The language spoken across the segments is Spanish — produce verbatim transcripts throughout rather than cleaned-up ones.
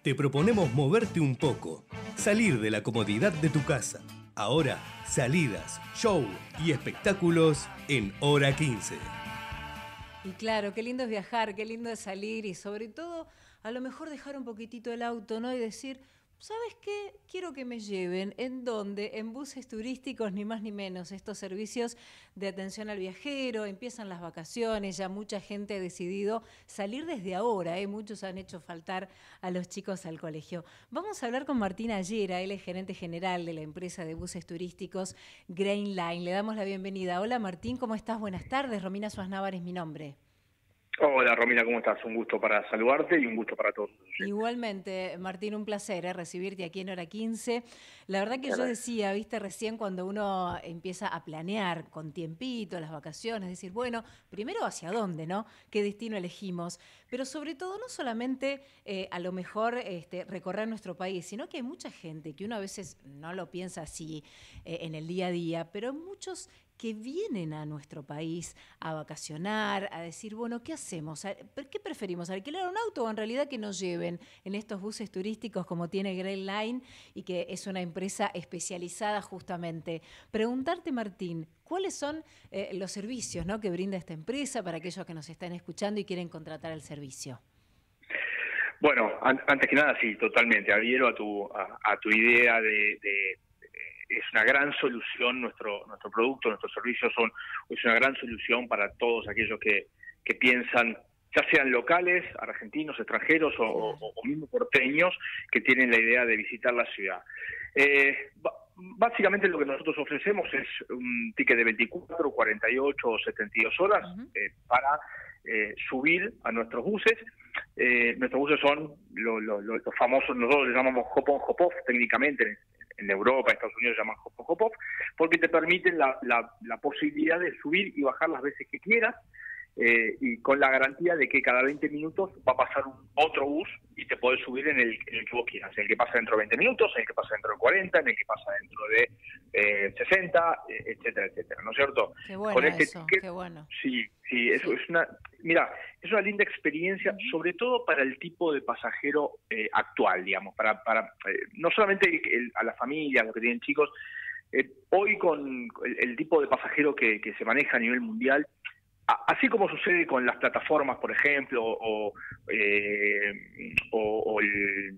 Te proponemos moverte un poco, salir de la comodidad de tu casa. Ahora, salidas, show y espectáculos en Hora quince. Y claro, qué lindo es viajar, qué lindo es salir y sobre todo, a lo mejor dejar un poquitito el auto, ¿no? Y decir, ¿sabes qué? Quiero que me lleven. ¿En dónde? En buses turísticos, ni más ni menos. Estos servicios de atención al viajero, empiezan las vacaciones, ya mucha gente ha decidido salir desde ahora, ¿eh? Muchos han hecho faltar a los chicos al colegio. Vamos a hablar con Martín Ayera, él es gerente general de la empresa de buses turísticos Green Line. Le damos la bienvenida. Hola Martín, ¿cómo estás? Buenas tardes. Romina Suárez es mi nombre. Hola Romina, ¿cómo estás? Un gusto para saludarte y un gusto para todos. Igualmente, Martín, un placer ¿eh? recibirte aquí en Hora quince. La verdad que yo decía, viste, recién cuando uno empieza a planear con tiempito las vacaciones, decir, bueno, primero hacia dónde, ¿no? ¿Qué destino elegimos? Pero sobre todo, no solamente eh, a lo mejor este, recorrer nuestro país, sino que hay mucha gente que uno a veces no lo piensa así eh, en el día a día, pero muchos que vienen a nuestro país a vacacionar, a decir, bueno, ¿qué hacemos? ¿Qué preferimos? ¿Alquilar un auto o en realidad que nos lleven en estos buses turísticos como tiene Green Line y que es una empresa especializada justamente? Preguntarte, Martín, ¿cuáles son eh, los servicios, ¿no? que brinda esta empresa para aquellos que nos están escuchando y quieren contratar el servicio? Bueno, an antes que nada, sí, totalmente. Adhiero a tu, a, a tu idea de... de es una gran solución, nuestro nuestro producto, nuestros servicios son es una gran solución para todos aquellos que, que piensan, ya sean locales, argentinos, extranjeros o, o, o mismo porteños, que tienen la idea de visitar la ciudad. Eh, básicamente lo que nosotros ofrecemos es un ticket de veinticuatro, cuarenta y ocho o setenta y dos horas uh-huh. eh, para eh, subir a nuestros buses. Eh, nuestros buses son lo, lo, lo, los famosos, nosotros les llamamos hop-on, hop-off técnicamente. En Europa, Estados Unidos llaman hop-on, hop-off, porque te permiten la, la, la posibilidad de subir y bajar las veces que quieras, eh, y con la garantía de que cada veinte minutos va a pasar un otro bus y te podés subir en el, en el que vos quieras, en el que pasa dentro de veinte minutos, en el que pasa dentro de cuarenta, en el que pasa dentro de eh, sesenta, etcétera, etcétera, ¿no es cierto? Qué bueno con este eso, ticket, qué bueno. Sí, sí, eso sí. es una, mira, es una linda experiencia, uh-huh. sobre todo para el tipo de pasajero eh, actual, digamos, para, para eh, no solamente el, el, a las familias, los que tienen chicos, eh, hoy con el, el tipo de pasajero que, que se maneja a nivel mundial, así como sucede con las plataformas, por ejemplo, o, eh, o, o, el,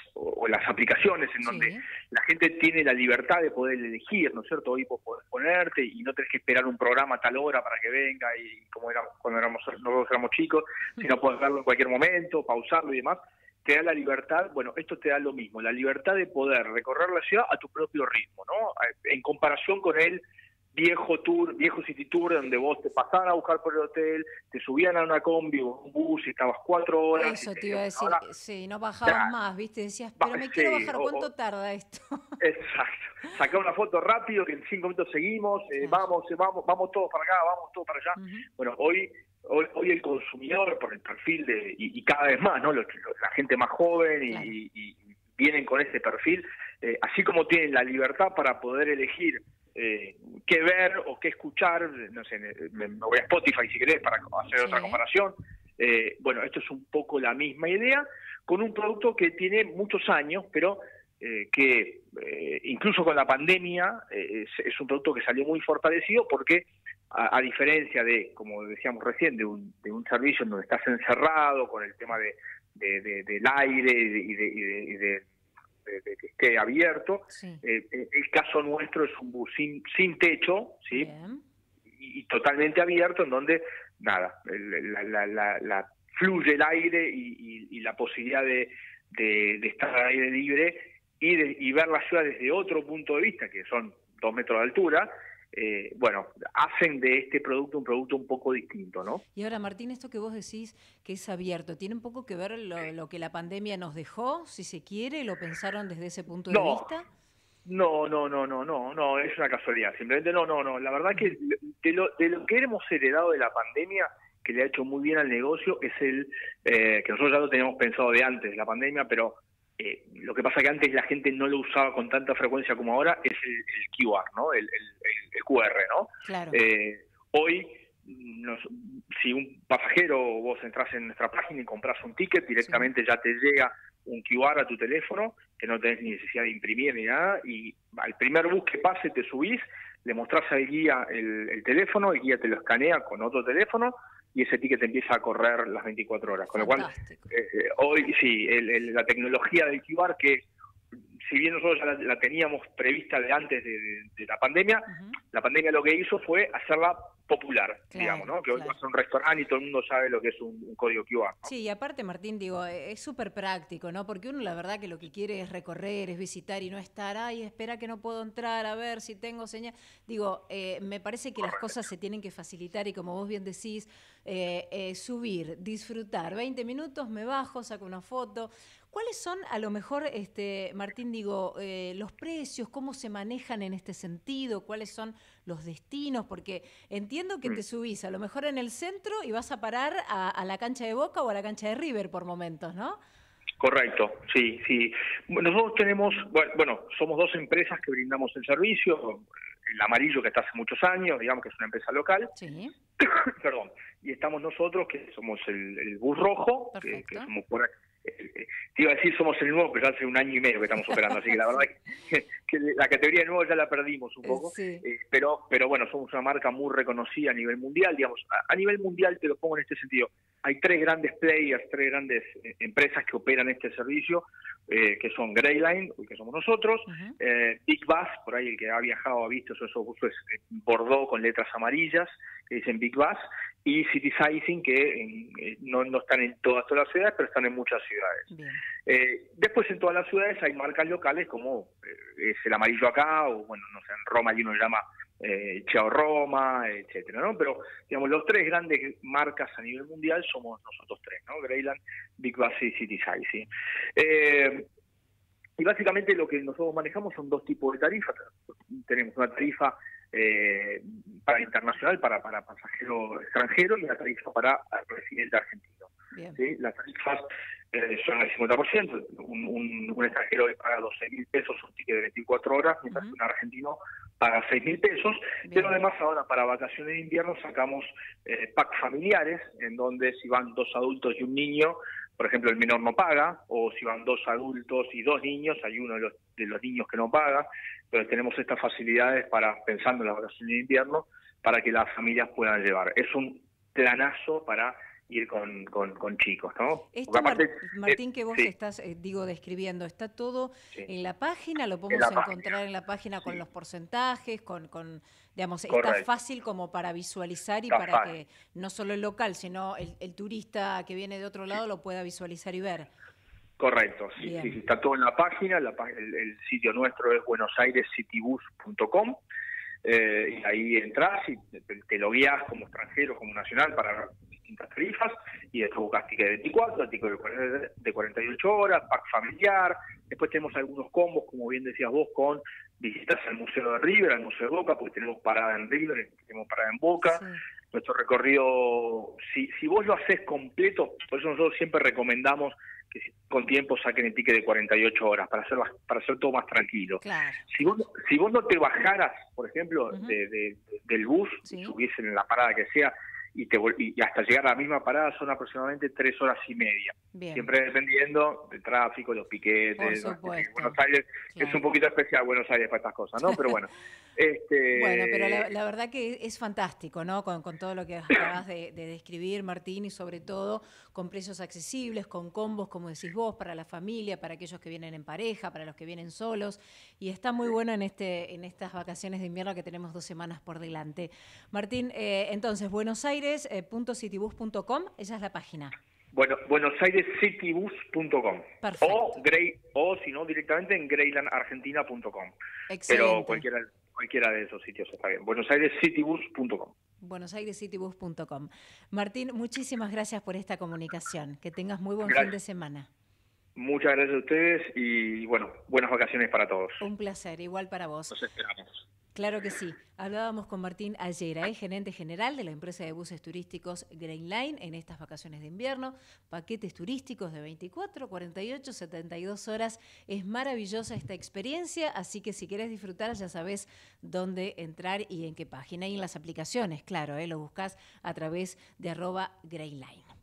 o las aplicaciones en donde sí. la gente tiene la libertad de poder elegir, ¿no es cierto? Hoy vos podés ponerte y no tenés que esperar un programa a tal hora para que venga, y como éramos, cuando éramos, nosotros éramos chicos, sino podés verlo en cualquier momento, pausarlo y demás. Te da la libertad, bueno, esto te da lo mismo, la libertad de poder recorrer la ciudad a tu propio ritmo, ¿no? En comparación con el viejo tour, viejo city tour, donde vos te pasaban a buscar por el hotel, te subían a una combi o un bus y estabas cuatro horas. Eso te, te iba a decir, ahora, sí, no bajabas ya, más, ¿viste? Decías, pero me sí, quiero bajar, ¿cuánto o, tarda esto? Exacto, sacar una foto rápido, que en cinco minutos seguimos, eh, vamos, eh, vamos, vamos todos para acá, vamos todos para allá. Uh-huh. Bueno, hoy, hoy hoy el consumidor, por el perfil de, y, y cada vez más, ¿no? Lo, lo, la gente más joven y, claro. y, y vienen con ese perfil, eh, así como tienen la libertad para poder elegir Eh, qué ver o qué escuchar, no sé, me, me voy a Spotify si querés para hacer sí. otra comparación. Eh, bueno, esto es un poco la misma idea, con un producto que tiene muchos años, pero eh, que eh, incluso con la pandemia eh, es, es un producto que salió muy fortalecido porque a, a diferencia de, como decíamos recién, de un, de un servicio en donde estás encerrado con el tema de, de, de del aire y de, y de, y de De, de que esté abierto, sí. eh, el caso nuestro es un bus sin, sin techo, ¿sí? Y, y totalmente abierto, en donde, nada, la, la, la, la fluye el aire y, y, y la posibilidad de, de, de estar al aire libre y, de, y ver la ciudad desde otro punto de vista, que son dos metros de altura, Eh, bueno, hacen de este producto un producto un poco distinto, ¿no? Y ahora, Martín, esto que vos decís que es abierto, ¿tiene un poco que ver lo, lo que la pandemia nos dejó, si se quiere? ¿Lo pensaron desde ese punto no, de vista? No, no, no, no, no, no, es una casualidad, simplemente no, no, no. La verdad que de lo, de lo que hemos heredado de la pandemia, que le ha hecho muy bien al negocio, es el eh, que nosotros ya lo teníamos pensado de antes de la pandemia, pero Eh, lo que pasa que antes la gente no lo usaba con tanta frecuencia como ahora, es el, el Q R, ¿no? El, el, el Q R, ¿no? Claro. Eh, hoy nos, si un pasajero, vos entras en nuestra página y compras un ticket, directamente sí. ya te llega un Q R a tu teléfono, que no tenés ni necesidad de imprimir ni nada, y al primer bus que pase te subís, le mostrás al guía el, el teléfono, el guía te lo escanea con otro teléfono, y ese ticket empieza a correr las veinticuatro horas. Con Fantástico. Lo cual, eh, hoy sí, el, el, la tecnología del Q R, que si bien nosotros ya la, la teníamos prevista de antes de, de, de la pandemia, uh-huh. la pandemia lo que hizo fue hacerla popular, claro, digamos, ¿no? Que claro. hoy vas a un restaurante y todo el mundo sabe lo que es un, un código Q R, ¿no? Sí, y aparte, Martín, digo, es súper práctico, ¿no? Porque uno la verdad que lo que quiere es recorrer, es visitar y no estar, ay, espera que no puedo entrar, a ver si tengo señal. Digo, eh, me parece que Correcto. Las cosas se tienen que facilitar y como vos bien decís, eh, eh, subir, disfrutar, veinte minutos, me bajo, saco una foto. ¿Cuáles son, a lo mejor, este, Martín, digo, eh, los precios, cómo se manejan en este sentido, cuáles son los destinos? Porque entiendo que mm. te subís a lo mejor en el centro y vas a parar a, a la cancha de Boca o a la cancha de River por momentos, ¿no? Correcto, sí, sí. Nosotros tenemos, bueno, somos dos empresas que brindamos el servicio, el Amarillo, que está hace muchos años, digamos que es una empresa local. Sí. Perdón. Y estamos nosotros, que somos el, el Bus Rojo, que, que somos por ahí. Te iba a decir somos el nuevo, pero ya hace un año y medio que estamos operando, así que la verdad que, que la categoría de nuevo ya la perdimos un poco, sí. eh, pero pero bueno, somos una marca muy reconocida a nivel mundial, digamos, a, a nivel mundial te lo pongo en este sentido, hay tres grandes players, tres grandes eh, empresas que operan este servicio, eh, que son Greyline, que somos nosotros, uh-huh. eh, Big Bus, por ahí el que ha viajado ha visto esos buses bordó con letras amarillas, que dicen Big Bus, y Citizizing, que en, eh, no, no están en todas, todas las ciudades, pero están en muchas ciudades. Eh, después en todas las ciudades hay marcas locales como eh, es el Amarillo acá, o bueno, no sé, en Roma hay uno que llama eh, Ciao Roma, etcétera, ¿no? Pero, digamos, los tres grandes marcas a nivel mundial somos nosotros tres, ¿no? Greyland, Big Bus y Citizizing. Eh, y básicamente lo que nosotros manejamos son dos tipos de tarifas. Tenemos una tarifa Eh, para internacional, para, para pasajero extranjero, y la tarifa para residente argentino. ¿Sí? Las tarifas eh, son el cincuenta por ciento. Un, un, un extranjero le paga doce mil pesos un ticket de veinticuatro horas, mientras uh-huh. que un argentino paga seis mil pesos. Bien. Pero además ahora para vacaciones de invierno sacamos eh, packs familiares, en donde si van dos adultos y un niño, por ejemplo, el menor no paga, o si van dos adultos y dos niños, hay uno de los, de los niños que no paga, pero tenemos estas facilidades para, pensando en las vacaciones de invierno, para que las familias puedan llevar. Es un planazo para ir con, con, con chicos, ¿no? Esto, aparte, Martín, que vos sí. estás, eh, digo, describiendo, ¿está todo sí. en la página? ¿Lo podemos en encontrar página. en la página con sí. los porcentajes, con, con digamos, Correcto. Está fácil como para visualizar y está para fácil. Que no solo el local, sino el, el turista que viene de otro lado sí. lo pueda visualizar y ver? Correcto, sí, sí, sí, está todo en la página, la, el, el sitio nuestro es buenos aires city bus punto com, eh, y ahí entras y te, te lo guías como extranjero, como nacional, para distintas tarifas, y después buscas ticket de veinticuatro, ticket de cuarenta y ocho horas, pack familiar. Después tenemos algunos combos, como bien decías vos, con visitas al Museo de River, al Museo de Boca, porque tenemos parada en River, tenemos parada en Boca. Sí. Nuestro recorrido, si, si vos lo haces completo, por eso nosotros siempre recomendamos que con tiempo saquen el ticket de cuarenta y ocho horas para hacer para hacer todo más tranquilo. Claro. Si vos si vos no te bajaras, por ejemplo, uh-huh. de, de, del bus, sí. subiesen en la parada que sea, y, te, y hasta llegar a la misma parada son aproximadamente tres horas y media. Bien. Siempre dependiendo del tráfico, los piquetes. ¿No? Buenos Aires claro. es un poquito especial Buenos Aires para estas cosas, ¿no? Pero bueno. Este... Bueno, pero la, la verdad que es fantástico, ¿no? Con, con todo lo que acabas de, de describir, Martín, y sobre todo con precios accesibles, con combos, como decís vos, para la familia, para aquellos que vienen en pareja, para los que vienen solos. Y está muy bueno en este en estas vacaciones de invierno que tenemos dos semanas por delante. Martín, eh, entonces, buenos aires punto citybus punto com, esa es la página. Bueno, buenos aires city bus punto com. Perfecto. O, Grey, o si no, directamente en greyland argentina punto com. Excelente. Pero cualquiera, cualquiera de esos sitios está bien. buenos aires city bus punto com. buenos aires city bus punto com. Martín, muchísimas gracias por esta comunicación. Que tengas muy buen gracias. fin de semana. Muchas gracias a ustedes y, bueno, buenas vacaciones para todos. Un placer, igual para vos. Los esperamos. Claro que sí. Hablábamos con Martín Ayera, ¿eh? gerente general de la empresa de buses turísticos Green Line en estas vacaciones de invierno. Paquetes turísticos de veinticuatro, cuarenta y ocho, setenta y dos horas. Es maravillosa esta experiencia, así que si querés disfrutar ya sabés dónde entrar y en qué página. Y en las aplicaciones, claro, ¿eh? Lo buscás a través de arroba Green Line.